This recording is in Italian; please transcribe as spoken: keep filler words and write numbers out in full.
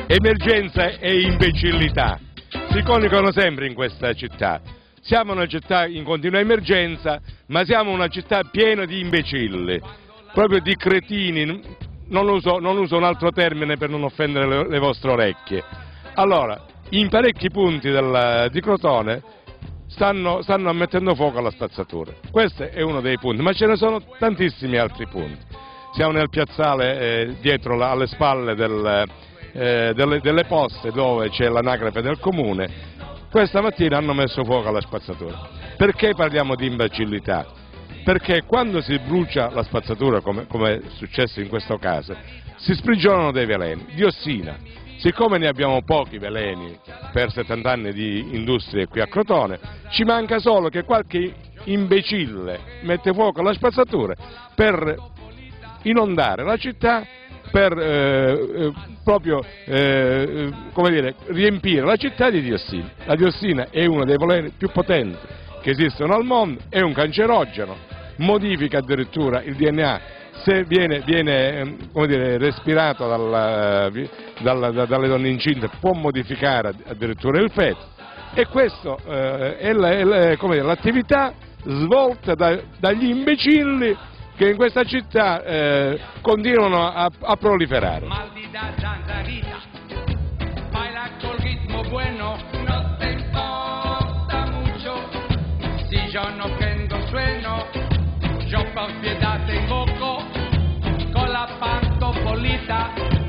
emergenza e imbecillità si coniugano sempre in questa città. Siamo una città in continua emergenza, ma siamo una città piena di imbecilli, proprio di cretini, non uso, non uso un altro termine per non offendere le, le vostre orecchie. Allora, in parecchi punti del, di Crotone stanno, stanno mettendo fuoco alla spazzatura, questo è uno dei punti, ma ce ne sono tantissimi altri punti. Siamo nel piazzale eh, dietro la, alle spalle del, eh, delle, delle poste dove c'è l'anagrafe del comune. Questa mattina hanno messo fuoco alla spazzatura. Perché parliamo di imbecillità? Perché quando si brucia la spazzatura, come, come è successo in questo caso, si sprigionano dei veleni, diossina. Siccome ne abbiamo pochi veleni per settanta anni di industrie qui a Crotone, ci manca solo che qualche imbecille mette fuoco alla spazzatura per inondare la città, per eh, proprio eh, come dire, riempire la città di diossina. La diossina è uno dei veleni più potenti che esistono al mondo, è un cancerogeno, modifica addirittura il D N A se viene, viene come dire, respirato dalla, dalla, dalle donne incinte, può modificare addirittura il feto, e questa eh, è l'attività svolta da, dagli imbecilli che in questa città eh, continuano a, a proliferare. Maldita zanzarita, baila col ritmo bueno, no te importa mucho, si yo no prendo sueno, yo por piedad te invoco, con la pantopolita.